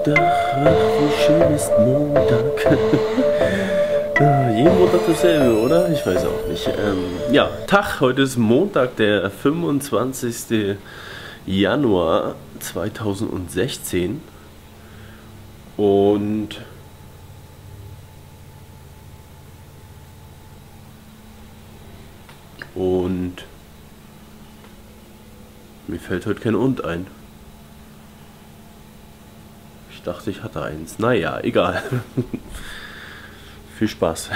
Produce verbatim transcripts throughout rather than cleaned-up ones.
Montag, ach, wie schön ist Montag. Jeden Montag dasselbe, oder? Ich weiß auch nicht. Ähm, ja, Tag, heute ist Montag, der fünfundzwanzigste Januar zweitausendsechzehn. Und Und mir fällt heute kein Und ein. Ich dachte, ich hatte eins. Naja, egal. Viel Spaß.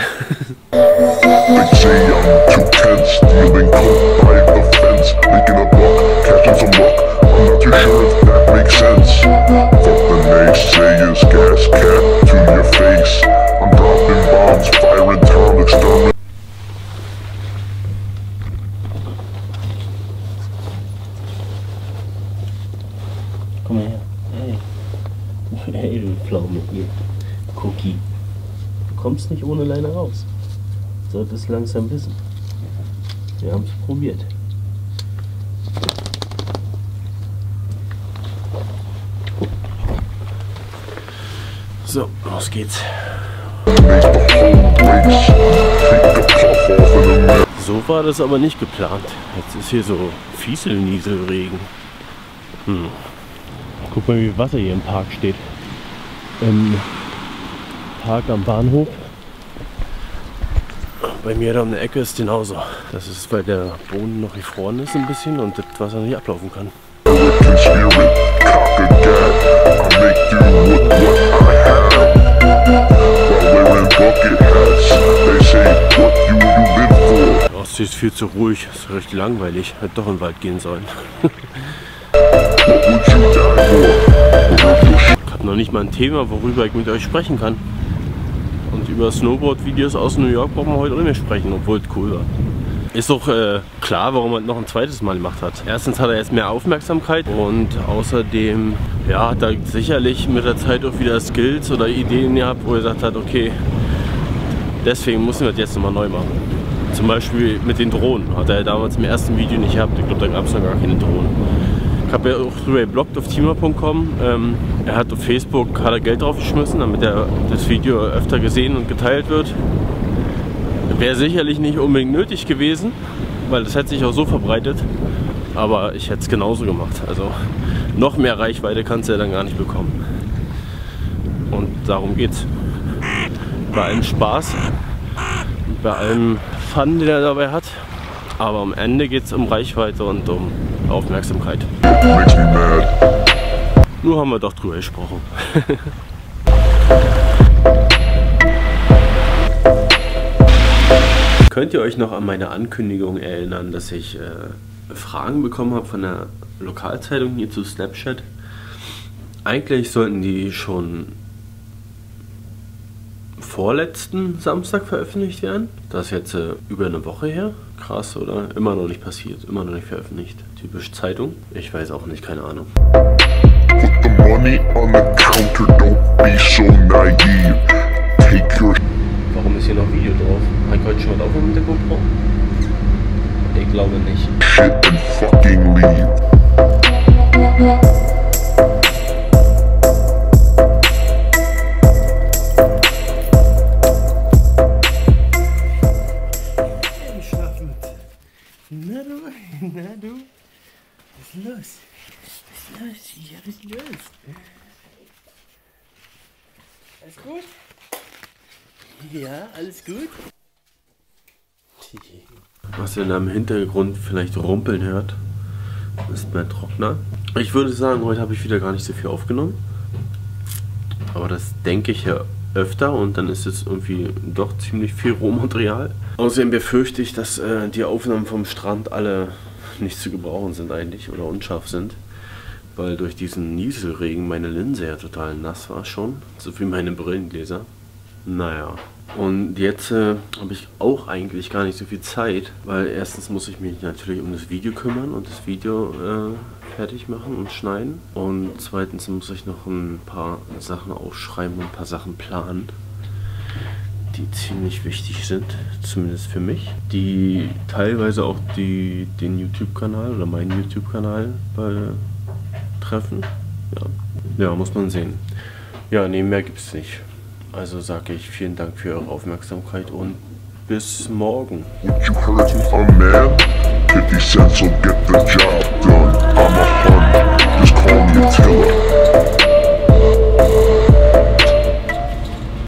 Komm mal her. Hey. Hey, du Pflaume hier. Cookie. Du kommst nicht ohne Leine raus. Solltest langsam wissen. Wir haben es probiert. So, los geht's. So war das aber nicht geplant. Jetzt ist hier so Fieselnieselregen. Hm. Guck mal, wie viel Wasser hier im Park steht. Im Park am Bahnhof. Bei mir da um die Ecke ist genauso. Das ist, weil der Boden noch gefroren ist ein bisschen und das Wasser nicht ablaufen kann. Die Ostsee ist viel zu ruhig, ist recht langweilig. Hätte doch in den Wald gehen sollen. Ich habe noch nicht mal ein Thema, worüber ich mit euch sprechen kann. Und über Snowboard-Videos aus New York brauchen wir heute nicht mehr sprechen, obwohl es cool war. Ist doch äh, klar, warum er noch ein zweites Mal gemacht hat. Erstens hat er jetzt mehr Aufmerksamkeit und außerdem ja, hat er sicherlich mit der Zeit auch wieder Skills oder Ideen gehabt, wo er gesagt hat, okay, deswegen müssen wir das jetzt nochmal neu machen. Zum Beispiel mit den Drohnen. Hat er damals im ersten Video nicht gehabt. Ich glaube, da gab es noch gar keine Drohnen. Ich habe ja auch drüber gebloggt auf teamer punkt com. Ähm, er hat auf Facebook hat er Geld draufgeschmissen, damit er das Video öfter gesehen und geteilt wird. Wäre sicherlich nicht unbedingt nötig gewesen, weil das hätte sich auch so verbreitet. Aber ich hätte es genauso gemacht. Also noch mehr Reichweite kannst du ja dann gar nicht bekommen. Und darum geht's. Bei allem Spaß, bei allem Fun, den er dabei hat. Aber am Ende geht es um Reichweite und um Aufmerksamkeit. Nur haben wir doch drüber gesprochen. Könnt ihr euch noch an meine Ankündigung erinnern, dass ich äh, Fragen bekommen habe von der Lokalzeitung hier zu Snapchat? Eigentlich sollten die schon vorletzten Samstag veröffentlicht werden. Das ist jetzt äh, über eine Woche her. Krass, oder? Immer noch nicht passiert, immer noch nicht veröffentlicht. Typisch Zeitung. Ich weiß auch nicht, keine Ahnung. Put the money on the counter, don't be so naive. Take your... Warum ist hier noch Video drauf? Kann ich heute schon mal aufnehmen mit der GoPro? Ich glaube nicht. Shit and fucking leave. Na du, na du, was ist los? Was ist los? Ja, was ist los? Alles gut? Ja, alles gut? Was ihr da im Hintergrund vielleicht rumpeln hört, ist mein Trockner. Ich würde sagen, heute habe ich wieder gar nicht so viel aufgenommen. Aber das denke ich ja öfter und dann ist es irgendwie doch ziemlich viel Rohmaterial. Außerdem befürchte ich, dass äh, die Aufnahmen vom Strand alle nicht zu gebrauchen sind eigentlich oder unscharf sind, weil durch diesen Nieselregen meine Linse ja total nass war schon, so wie meine Brillengläser. Naja, und jetzt äh, habe ich auch eigentlich gar nicht so viel Zeit, weil erstens muss ich mich natürlich um das Video kümmern und das Video äh, fertig machen und schneiden. Und zweitens muss ich noch ein paar Sachen aufschreiben und ein paar Sachen planen, die ziemlich wichtig sind, zumindest für mich, die teilweise auch die, den YouTube-Kanal oder meinen YouTube-Kanal betreffen. Ja. Ja, muss man sehen. Ja, nee, mehr gibt's nicht. Also sage ich vielen Dank für eure Aufmerksamkeit und bis morgen. What you heard, a man? fifty cents will get the job done.